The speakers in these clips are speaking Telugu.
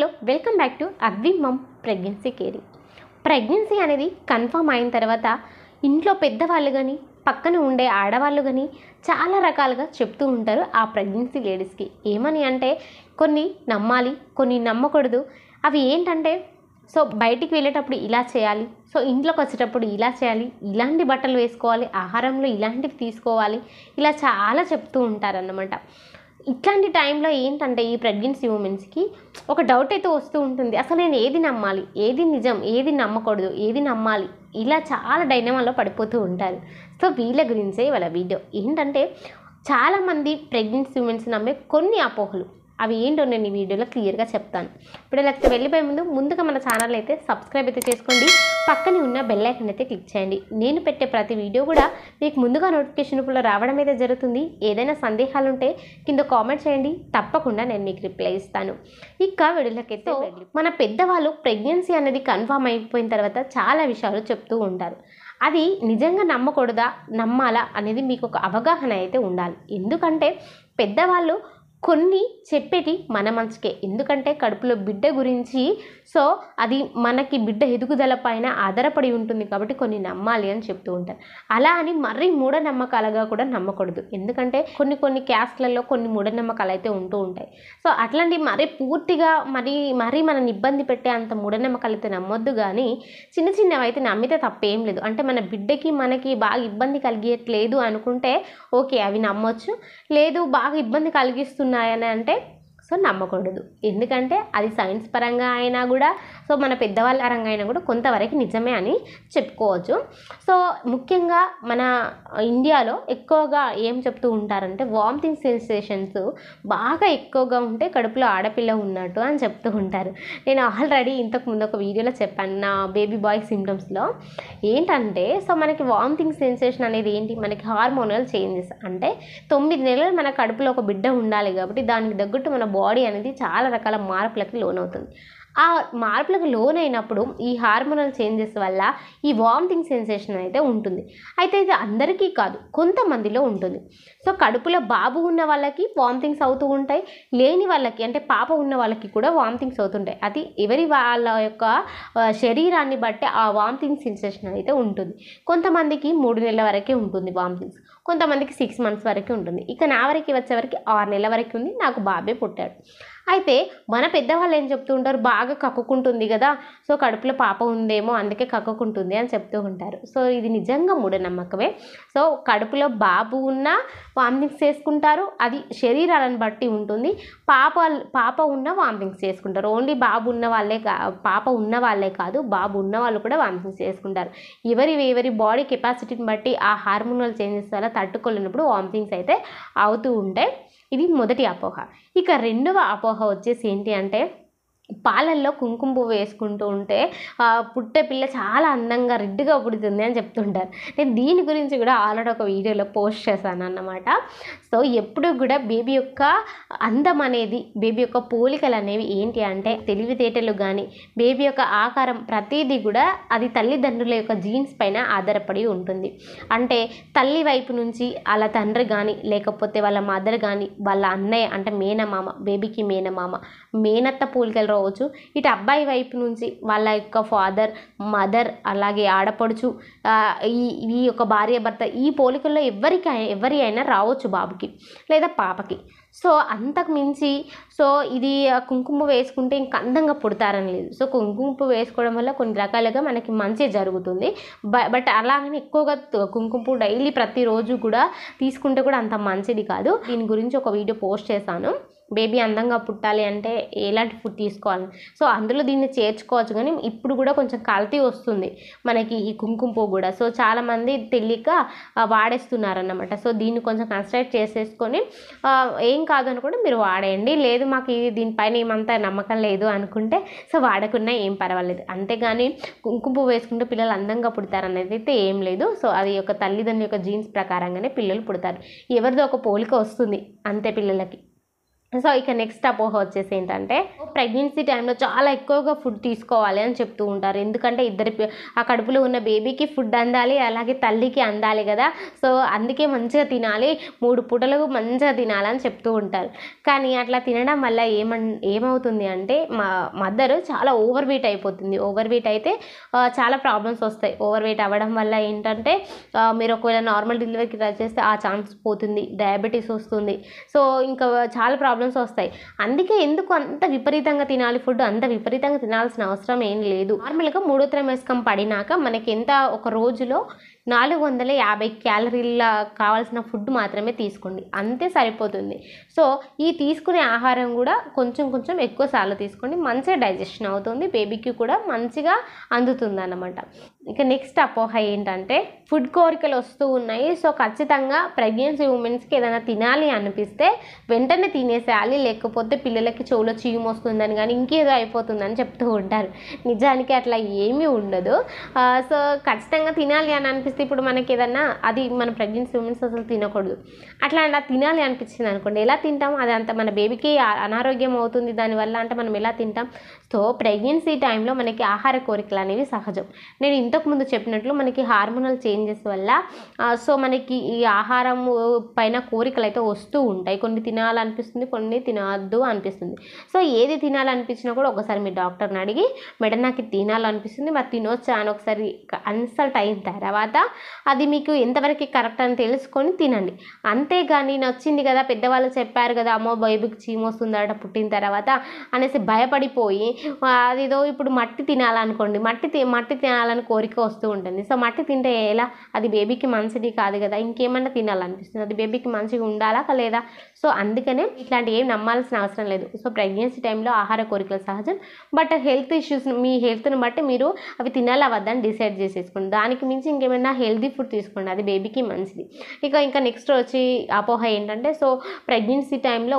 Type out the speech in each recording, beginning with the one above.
హలో వెల్కమ్ బ్యాక్ టు అగ్వి మమ్ ప్రెగ్నెన్సీ కేరింగ్. ప్రెగ్నెన్సీ అనేది కన్ఫర్మ్ అయిన తర్వాత ఇంట్లో పెద్దవాళ్ళు కానీ పక్కన ఉండే ఆడవాళ్ళు కానీ చాలా రకాలుగా చెప్తూ ఉంటారు ఆ ప్రెగ్నెన్సీ లేడీస్కి. ఏమని అంటే కొన్ని నమ్మాలి, కొన్ని నమ్మకూడదు. అవి ఏంటంటే బయటికి వెళ్ళేటప్పుడు ఇలా చేయాలి, ఇంట్లోకి వచ్చేటప్పుడు ఇలా చేయాలి, ఇలాంటి బట్టలు వేసుకోవాలి, ఆహారంలో ఇలాంటివి తీసుకోవాలి, ఇలా చాలా చెప్తూ ఉంటారన్నమాట. ఇట్లాంటి టైంలో ఏంటంటే ఈ ప్రెగ్నెన్సీ ఉమెన్స్కి ఒక డౌట్ అయితే వస్తూ ఉంటుంది. అసలు నేను ఏది నమ్మాలి, ఏది నిజం, ఏది నమ్మకూడదు, ఏది నమ్మాలి, ఇలా చాలా డైనమాలో పడిపోతూ ఉంటారు. వీళ్ళ గురించే ఇవాళ వీడియో. ఏంటంటే చాలామంది ప్రెగ్నెన్సీ ఉమెన్స్ నమ్మే కొన్ని అపోహలు, అవి ఏంటో నేను ఈ వీడియోలో క్లియర్గా చెప్తాను. ఇప్పుడు లేకపోతే వెళ్ళిపోయే ముందుగా మన ఛానల్ అయితే సబ్స్క్రైబ్ అయితే చేసుకోండి, పక్కనే ఉన్న బెల్ ఐకాన్ అయితే క్లిక్ చేయండి. నేను పెట్టే ప్రతి వీడియో కూడా మీకు ముందుగా నోటిఫికేషన్ రూపంలో రావడం అయితే జరుగుతుంది. ఏదైనా సందేహాలు ఉంటే కింద కామెంట్ చేయండి, తప్పకుండా నేను మీకు రిప్లై ఇస్తాను. ఇక వీడియోలకైతే మన పెద్దవాళ్ళు ప్రెగ్నెన్సీ అనేది కన్ఫర్మ్ అయిపోయిన తర్వాత చాలా విషయాలు చెప్తూ ఉంటారు. అది నిజంగా నమ్మకూడదా నమ్మాలా అనేది మీకు ఒక అవగాహన అయితే ఉండాలి. ఎందుకంటే పెద్దవాళ్ళు కొన్ని చెప్పేటి మన మంచికే. ఎందుకంటే కడుపులో బిడ్డ గురించి అది మనకి బిడ్డ ఎదుగుదల పైన ఆధారపడి ఉంటుంది కాబట్టి కొన్ని నమ్మాలి అని చెప్తూ ఉంటారు. అలా అని మరీ మూఢనమ్మకాలుగా కూడా నమ్మకూడదు. ఎందుకంటే కొన్ని క్యాస్ట్లలో కొన్ని మూఢనమ్మకాలు అయితే ఉంటూ ఉంటాయి. అట్లాంటి మరీ పూర్తిగా మరీ మనని ఇబ్బంది పెట్టే అంత మూఢనమ్మకాలు అయితే నమ్మొద్దు. కానీ చిన్నవి అయితే నమ్మితే తప్పేం లేదు. అంటే మన బిడ్డకి మనకి బాగా ఇబ్బంది కలిగేట్లేదు అనుకుంటే ఓకే, అవి నమ్మొచ్చు. లేదు బాగా ఇబ్బంది కలిగిస్తున్నాయని అంటే నమ్మకూడదు. ఎందుకంటే అది సైన్స్ పరంగా అయినా కూడా మన పెద్దవాళ్ళ పరంగా అయినా కూడా కొంతవరకు నిజమే అని చెప్పుకోవచ్చు. ముఖ్యంగా మన ఇండియాలో ఎక్కువగా ఏం చెప్తూ ఉంటారంటే వామిటింగ్ సెన్సేషన్స్ బాగా ఎక్కువగా ఉంటే కడుపులో ఆడపిల్ల ఉన్నట్టు అని చెప్తూ ఉంటారు. నేను ఆల్రెడీ ఇంతకుముందు ఒక వీడియోలో చెప్పాను నా బేబీ బాయ్ సిమ్టమ్స్లో. ఏంటంటే మనకి వామిటింగ్ సెన్సేషన్ అనేది ఏంటి, మనకి హార్మోనల్ చేంజెస్. అంటే 9 నెలలు మన కడుపులో ఒక బిడ్డ ఉండాలి కాబట్టి దానికి తగ్గట్టు మన బాడీ అనేది చాలా రకాల మార్పులకి లోనవుతుంది. ఆ మార్పులకు లోనైనప్పుడు ఈ హార్మోనల్ చేంజెస్ వల్ల ఈ వామిటింగ్ సెన్సేషన్ అయితే ఉంటుంది. అయితే ఇది అందరికీ కాదు, కొంతమందిలో ఉంటుంది. కడుపులో బాబు ఉన్న వాళ్ళకి వామిటింగ్స్ అవుతూ ఉంటాయి, లేని వాళ్ళకి అంటే పాప ఉన్న వాళ్ళకి కూడా వామిటింగ్స్ అవుతుంటాయి. అది ఎవరి వాళ్ళ యొక్క శరీరాన్ని బట్టి ఆ వామిటింగ్ సెన్సేషన్ అయితే ఉంటుంది. కొంతమందికి 3 నెలల వరకే ఉంటుంది వామిటింగ్స్, కొంతమందికి 6 మంత్స్ వరకు ఉంటుంది. ఇక నా వరకు వచ్చేవరకు 6 నెలల వరకు ఉంది, నాకు బాబే పుట్టాడు. అయితే మన పెద్దవాళ్ళు ఏం చెప్తూ ఉంటారు, బాగా కక్కుకుంటుంది కదా, కడుపులో పాప ఉందేమో అందుకే కక్కుకుంటుంది అని చెప్తూ ఉంటారు. ఇది నిజంగా మూఢనమ్మకమే. కడుపులో బాబు ఉన్న వామిటింగ్స్ చేసుకుంటారు, అది శరీరాలను బట్టి ఉంటుంది. పాప ఉన్న వామిటింగ్స్ చేసుకుంటారు. ఓన్లీ బాబు ఉన్న వాళ్ళే పాప ఉన్న వాళ్ళే కాదు, బాబు ఉన్న వాళ్ళు కూడా వామిటింగ్స్ చేసుకుంటారు. ఎవరి బాడీ కెపాసిటీని బట్టి ఆ హార్మోనల్ చేంజెస్ వల్ల తట్టుకోలేనప్పుడు వామిటింగ్స్ అయితే అవుతూ ఉంటాయి. ఇది మొదటి అపోహ. ఇక రెండవ అపోహ వచ్చేసి ఏంటి అంటే పాలల్లో కుంకుమ పువ్వు వేసుకుంటూ ఉంటే పుట్టే పిల్ల చాలా అందంగా రెడ్గా పుడుతుంది అని చెప్తుంటారు. నేను దీని గురించి కూడా ఆల్రెడీ ఒక వీడియోలో పోస్ట్ చేశాను అన్నమాట. ఎప్పుడు కూడా బేబీ యొక్క అందం అనేది, బేబీ యొక్క పోలికలు అనేవి ఏంటి అంటే తెలివితేటలు కానీ బేబీ యొక్క ఆకారం ప్రతిదీ కూడా అది తల్లిదండ్రుల యొక్క జీన్స్ పైన ఆధారపడి ఉంటుంది. అంటే తల్లి వైపు నుంచి వాళ్ళ తండ్రి కానీ లేకపోతే వాళ్ళ మదర్ కానీ వాళ్ళ అన్నయ్య అంటే మేనమామ, బేబీకి మేనమామ, మేనత్త పోలికలు రావచ్చు. ఇటు అబ్బాయి వైపు నుంచి వాళ్ళ యొక్క ఫాదర్, మదర్, అలాగే ఆడపడుచు, ఈ యొక్క భార్య భర్త, ఈ పోలికల్లో ఎవరి అయినా రావచ్చు బాబుకి లేదా పాపకి. అంతకు మించి ఇది కుంకుమ వేసుకుంటే ఇంకా అందంగా పుడతారని లేదు. కుంకుమ వేసుకోవడం వల్ల కొన్ని రకాలుగా మనకి మంచి జరుగుతుంది. బట్ అలాగని ఎక్కువగా కుంకుమ డైలీ ప్రతిరోజు కూడా తీసుకుంటే కూడా అంత మంచిది కాదు. దీని గురించి ఒక వీడియో పోస్ట్ చేశాను. బేబీ అందంగా పుట్టాలి అంటే ఎలాంటి ఫుడ్ తీసుకోవాలి, అందులో దీన్ని చేర్చుకోవచ్చు. కానీ ఇప్పుడు కూడా కొంచెం కల్తీ వస్తుంది మనకి ఈ కుంకుమ పువ్వు కూడా. చాలామంది తెలియక వాడేస్తున్నారన్నమాట. దీన్ని కొంచెం కన్సిడర్ చేసేసుకొని ఏం కాదు అనుకుంటే మీరు వాడేయండి. లేదు మాకు దీనిపైన ఏమంతా నమ్మకం లేదు అనుకుంటే వాడకున్నా ఏం పర్వాలేదు. అంతేగాని కుంకుమ పువ్వు వేసుకుంటే పిల్లలు అందంగా పుడతారనేది అయితే ఏం లేదు. అది యొక్క తల్లిదండ్రుల యొక్క జీన్స్ ప్రకారంగానే పిల్లలు పుడతారు. ఎవరిదో ఒక పోలిక వస్తుంది అంతే పిల్లలకి. సో ఇక నెక్స్ట్ అపోహ వచ్చేసి ఏంటంటే ప్రెగ్నెన్సీ టైంలో చాలా ఎక్కువగా ఫుడ్ తీసుకోవాలి అని చెప్తూ ఉంటారు. ఎందుకంటే ఆ కడుపులో ఉన్న బేబీకి ఫుడ్ అందాలి, అలాగే తల్లికి అందాలి కదా. సో అందుకే మంచిగా తినాలి, 3 పూటలు మంచిగా తినాలని చెప్తూ ఉంటారు. కానీ అట్లా తినడం వల్ల ఏమవుతుంది అంటే మదర్ చాలా ఓవర్ వెయిట్ అయిపోతుంది. ఓవర్ వెయిట్ అయితే చాలా ప్రాబ్లమ్స్ వస్తాయి. ఓవర్ వెయిట్ అవ్వడం వల్ల ఏంటంటే మీరు ఒకవేళ నార్మల్ డెలివరీకి ట్రై చేస్తే ఆ ఛాన్స్ పోతుంది, డయాబెటీస్ వస్తుంది. సో ఇంకా చాలా ప్రాబ్లమ్స్ వస్తాయి. అందుకే ఎందుకు అంత విపరీతంగా తినాలి ఫుడ్? అంత విపరీతంగా తినాల్సిన అవసరం ఏం లేదు. నార్మల్గా 3వ త్రైమాసికం పడినాక మనకి ఎంత ఒక రోజులో 450 క్యాలరీల కావాల్సిన ఫుడ్ మాత్రమే తీసుకోండి, అంతే సరిపోతుంది. సో ఈ తీసుకునే ఆహారం కూడా కొంచెం కొంచెం ఎక్కువ సార్లు తీసుకోండి, మంచిగా డైజెషన్ అవుతుంది, బేబీకి కూడా మంచిగా అందుతుంది అన్నమాట. ఇక నెక్స్ట్ అపోహ ఏంటంటే ఫుడ్ కోరికలు వస్తూ ఉన్నాయి. సో ఖచ్చితంగా ప్రెగ్నెన్సీ ఉమెన్స్కి ఏదైనా తినాలి అనిపిస్తే వెంటనే తినేసేయాలి, లేకపోతే పిల్లలకి చెవులో చీము వస్తుందని కానీ ఇంకేదో అయిపోతుందని చెప్తూ ఉంటారు. నిజానికి అట్లా ఏమీ ఉండదు. సో ఖచ్చితంగా తినాలి అని అనిపిస్తే ఇప్పుడు మనకి ఏదన్నా అది మన ప్రెగ్నెన్సీ ఉమెన్స్ అసలు తినకూడదు. అట్లా తినాలి అనిపించింది అనుకోండి, ఎలా తింటాం? అది అంత మన బేబీకి అనారోగ్యం అవుతుంది దానివల్ల, అంటే మనం ఎలా తింటాం? సో ప్రెగ్నెన్సీ టైంలో మనకి ఆహార కోరికలు అనేవి సహజం. నేను ఇంతకుముందు చెప్పినట్లు మనకి హార్మోనల్ చేంజెస్ వల్ల సో మనకి ఈ ఆహారం పైన కోరికలు అయితే వస్తూ ఉంటాయి. కొన్ని తినాలనిపిస్తుంది, కొన్ని తినవద్దు అనిపిస్తుంది. సో ఏది తినాలనిపించినా కూడా ఒకసారి మీ డాక్టర్ని అడిగి మేడం నాకు తినాలనిపిస్తుంది మరి తినొచ్చా అని ఒకసారి కన్సల్ట్ అయిన తర్వాత అది మీకు ఎంతవరకు కరెక్ట్ అని తెలుసుకొని తినండి. అంతేగాని నచ్చింది కదా, పెద్దవాళ్ళు చెప్పారు కదా, అమ్మో బేబీకి చీమ వస్తుందట పుట్టిన తర్వాత అనేసి భయపడిపోయి అదేదో ఇప్పుడు మట్టి తినాలనుకోండి, మట్టి తినాలని కోరిక వస్తూ ఉంటుంది. సో మట్టి తింటే ఎలా? అది బేబీకి మంచిది కాదు కదా, ఇంకేమన్నా తినాలనిపిస్తుంది, అది బేబీకి మంచిగా ఉండాలా లేదా? సో అందుకనే ఇట్లాంటి ఏం నమ్మాల్సిన అవసరం లేదు. సో ప్రెగ్నెన్సీ టైంలో ఆహార కోరికలు సహజం, బట్ హెల్త్ ఇష్యూస్ మీ హెల్త్ని బట్టి మీరు అవి తినాలా వద్దని డిసైడ్ చేసేసుకోండి. దానికి మించి ఇంకేమైనా హెల్తీ ఫుడ్ తీసుకోండి, అది బేబీకి మంచిది. ఇంకా నెక్స్ట్ వచ్చి అపోహ ఏంటంటే సో ప్రెగ్నెన్సీ టైంలో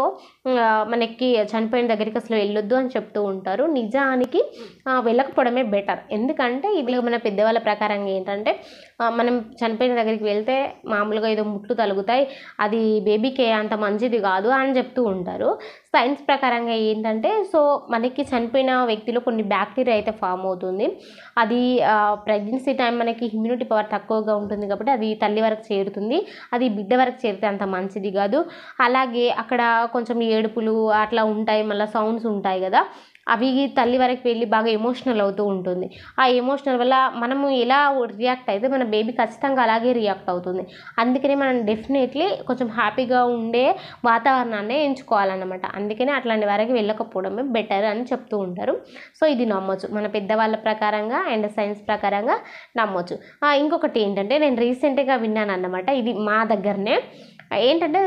మనకి చనిపోయిన దగ్గరికి అసలు వెళ్ళొద్దు అని చెప్తూ ఉంటారు. నిజానికి వెళ్ళకపోవడమే బెటర్. ఎందుకంటే ఇది మన పెద్దవాళ్ళ ప్రకారంగా ఏంటంటే మనం చనిపోయిన దగ్గరికి వెళ్తే మామూలుగా ఏదో ముట్లు తలుగుతాయి, అది బేబీకి అంత మంచిది కాదు అని చెప్తూ ఉంటారు. సైన్స్ ప్రకారంగా ఏంటంటే సో మనకి చనిపోయిన వ్యక్తిలో కొన్ని బ్యాక్టీరియా అయితే ఫామ్ అవుతుంది. అది ప్రెగ్నెన్సీ టైం మనకి ఇమ్యూనిటీ పవర్ తక్కువగా ఉంటుంది కాబట్టి అది తల్లి వరకు చేరుతుంది, అది బిడ్డ వరకు చేరితే అంత మంచిది కాదు. అలాగే అక్కడ కొంచెం ఏడుపులు అట్లా ఉంటాయి, మళ్ళీ సౌండ్స్ ఉంటాయి కదా, అవి తల్లి వరకు వెళ్ళి బాగా ఎమోషనల్ అవుతూ ఉంటుంది. ఆ ఎమోషనల్ వల్ల మనము ఎలా రియాక్ట్ అయితే మన బేబీ ఖచ్చితంగా అలాగే రియాక్ట్ అవుతుంది. అందుకని మనం డెఫినెట్లీ కొంచెం హ్యాపీగా ఉండే వాతావరణాన్ని ఎంచుకోవాలన్నమాట. అందుకని అట్లాంటి వరకు వెళ్ళకపోవడమే బెటర్ అని చెప్తూ ఉంటారు. సో ఇది నమ్మొచ్చు, మన పెద్దవాళ్ళ ప్రకారంగా అండ్ సైన్స్ ప్రకారంగా నమ్మొచ్చు. ఇంకొకటి ఏంటంటే నేను రీసెంట్గా విన్నాను అన్నమాట, ఇది మా దగ్గరనే. ఏంటంటే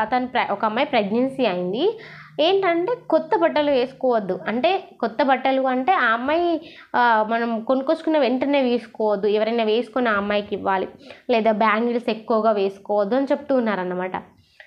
ఒక అమ్మాయి ప్రెగ్నెన్సీ అయింది. ఏంటంటే కొత్త బట్టలు వేసుకోవద్దు, అంటే కొత్త బట్టలు అంటే ఆ అమ్మాయి మనం కొనుక్కొచ్చుకున్న వెంటనే వేసుకోవద్దు, ఎవరైనా వేసుకొని ఆ అమ్మాయికి ఇవ్వాలి, లేదా బ్యాంగిల్స్ ఎక్కువగా వేసుకోవద్దు అని చెప్తూ ఉన్నారన్నమాట.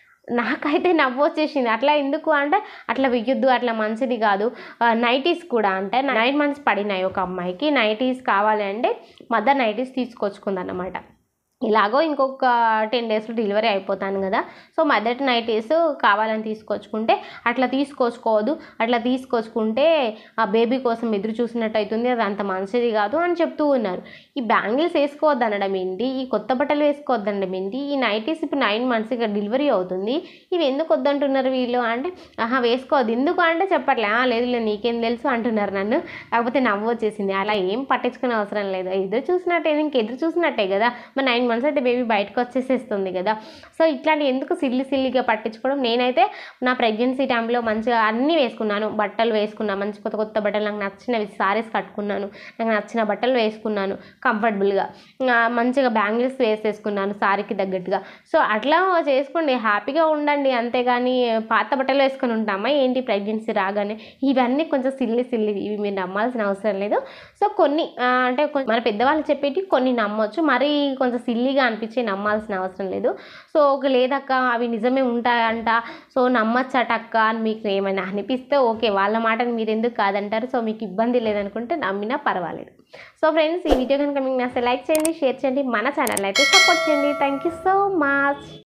నాకైతే నవ్వు వచ్చేసింది. అట్లా ఎందుకు అంటే అట్లా వెయ్యొద్దు, అట్లా మంచిది కాదు. నైటీస్ కూడా అంటే 9 months పడినాయి ఒక అమ్మాయికి, నైటీస్ కావాలి అంటే మదర్ నైటీస్ తీసుకొచ్చుకుందన్నమాట. ఇలాగో ఇంకొక 10 daysలో డెలివరీ అయిపోతాను కదా, సో మదర్ నైటీస్ కావాలని తీసుకొచ్చుకుంటే అట్లా తీసుకోవద్దు, అట్లా తీసుకొచ్చుకుంటే ఆ బేబీ కోసం ఎదురు చూసినట్టు అవుతుంది, అది అంత మంచిది కాదు అని చెప్తూ ఉన్నారు. ఈ బ్యాంగిల్స్ వేసుకోవద్దు అనడం ఏంటి, ఈ కొత్త బట్టలు వేసుకోవద్దు అనడం ఏంటి, ఈ నైటీస్ ఇప్పుడు 9 months ఇక డెలివరీ అవుతుంది, ఇవి ఎందుకు వద్దంటున్నారు వీళ్ళు అంటే వేసుకోవద్దు ఎందుకు అంటే చెప్పట్లే, లేదు నీకేం తెలుసు అంటున్నారు నన్ను. కాకపోతే నవ్వు వచ్చేసింది. అలా ఏం పట్టించుకునే అవసరం లేదు, ఎదురు చూసినట్టే, ఇంకెదురు చూసినట్టే కదా, మరి 9 months అయితే బేబీ బయటకు వచ్చేసేస్తుంది కదా. సో ఇట్లాంటి ఎందుకు సిల్లిగా పట్టించుకోవడం. నేనైతే నా ప్రెగ్నెన్సీ టైంలో మంచిగా అన్నీ వేసుకున్నాను, బట్టలు వేసుకున్నాను, మంచి కొత్త బట్టలు, నాకు నచ్చినవి సారీస్ కట్టుకున్నాను, నాకు నచ్చిన బట్టలు వేసుకున్నాను కంఫర్టబుల్గా, మంచిగా బ్యాంగిల్స్ వేసేసుకున్నాను సారీకి తగ్గట్టుగా. సో అట్లా చేసుకోండి, హ్యాపీగా ఉండండి. అంతేగాని పాత బట్టలు వేసుకొని ఉంటామా ఏంటి ప్రెగ్నెన్సీ రాగానే? ఇవన్నీ కొంచెం సిల్లి ఇవి మీరు నమ్మాల్సిన అవసరం లేదు. సో కొన్ని అంటే మన పెద్దవాళ్ళు చెప్పేటి కొన్ని నమ్మొచ్చు, మరీ కొంచెం సిల్లిగా అనిపించి నమ్మాల్సిన అవసరం లేదు. సో లేదక్క అవి నిజమే ఉంటాయంట, సో నమ్మచ్చటక్క అని మీకు ఏమైనా అనిపిస్తే ఓకే, వాళ్ళ మాటను మీరు ఎందుకు కాదంటారు. సో మీకు ఇబ్బంది లేదనుకుంటే నమ్మినా పర్వాలేదు. సో ఫ్రెండ్స్, ఈ వీడియో కనుక మీకు నచ్చితే లైక్ చేయండి, షేర్ చేయండి, మన ఛానల్ అయితే సపోర్ట్ చేయండి. Thank you so much.